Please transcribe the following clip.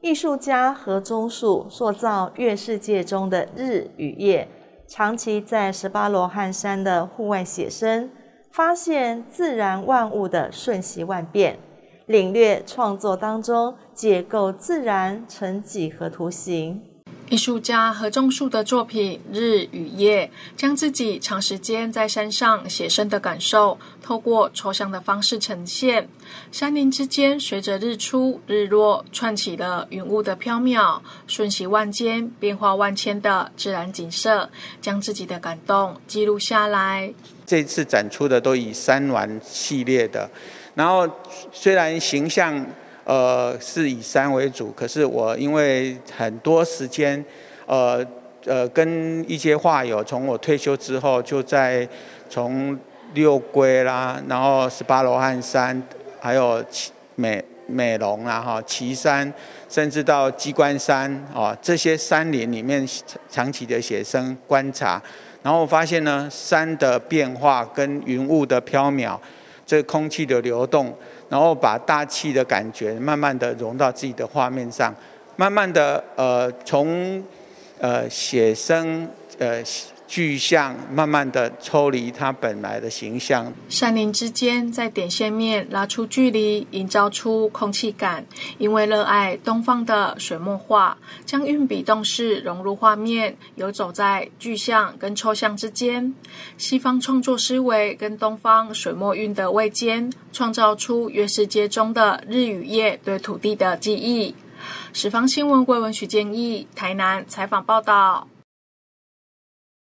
艺术家何忠树塑造月世界中的日与夜，长期在18罗汉山的户外写生，发现自然万物的瞬息万变，领略创作当中解构自然成几何图形。 艺术家何忠树的作品《日与夜》将自己长时间在山上写生的感受透过抽象的方式呈现。山林之间随着日出日落串起了云雾的缥缈，瞬息万间变化万千的自然景色，将自己的感动记录下来。 这次展出的都以山峦系列的，然后虽然形象是以山为主，可是我因为很多时间，跟一些画友，从我退休之后，就在从六龟啦，然后18罗汉山，还有美浓啦、旗山，甚至到鸡冠山这些山林里面长期的写生观察，然后我发现呢，山的变化跟云雾的缥缈，这空气的流动。然后把大气的感觉慢慢的融到自己的画面上，慢慢的从写生具象，慢慢的抽离它本来的形象。 山林之间在点线面拉出距离，营造出空气感。因为热爱东方的水墨画，将运笔动势融入画面，游走在具象跟抽象之间。西方创作思维跟东方水墨韵的位间，创造出月世界中的日与夜对土地的记忆。十方新闻归文许建议台南采访报道。